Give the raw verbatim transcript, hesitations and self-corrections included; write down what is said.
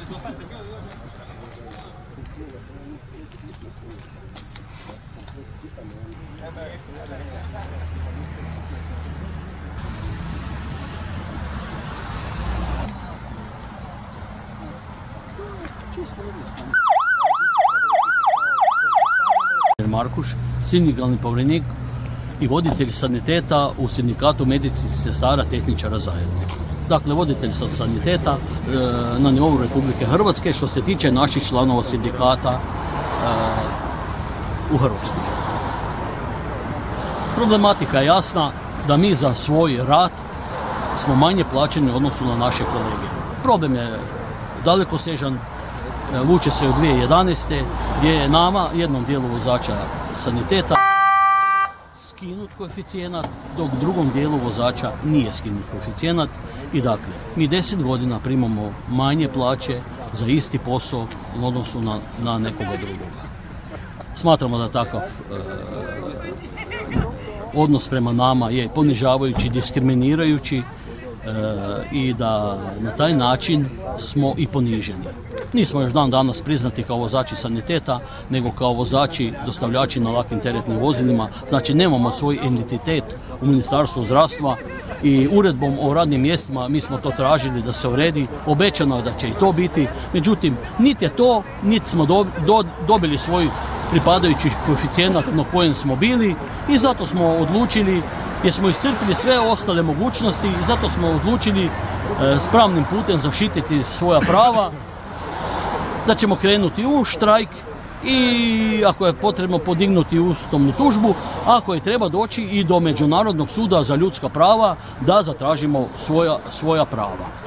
Markuš, sindikalni povjerenik i voditelj saniteta u sindikatu medicinskih sestara tehničara Zagreba. Dakle, voditelj saniteta e, na nivou Republike Hrvatske što se tiče naših članova sindikata e, u Hrvatskoj. Problematika je jasna da mi za svoj rad smo manje plaćeni u odnosu na naše kolege. Problem je dalekosežan, vuče se u dvije tisuće jedanaeste. gdje je nama, jednom dijelu vozača saniteta, skinut koeficijenat, dok drugom dijelu vozača nije skinut koeficijenat. I dakle, mi deset godina primamo manje plaće za isti posao u odnosu na, na nekoga drugoga. Smatramo da takav e, odnos prema nama je ponižavajući, diskriminirajući e, i da na taj način smo i poniženi. Nismo još dan danas priznati kao vozači saniteta, nego kao vozači dostavljači na lakim teretnim vozilima. Znači nemamo svoj identitet u Ministarstvu zdravstva i uredbom o radnim mjestima mi smo to tražili da se uredi. Obećano je da će i to biti, međutim niti je to, niti smo do, do, dobili svoj pripadajući koeficijenat na kojem smo bili i zato smo odlučili, jer smo iscrpili sve ostale mogućnosti i zato smo odlučili e, s pravnim putem zaštititi svoja prava, da ćemo krenuti u štrajk i ako je potrebno podignuti ustavnu tužbu, ako je treba doći i do Međunarodnog suda za ljudska prava da zatražimo svoja, svoja prava.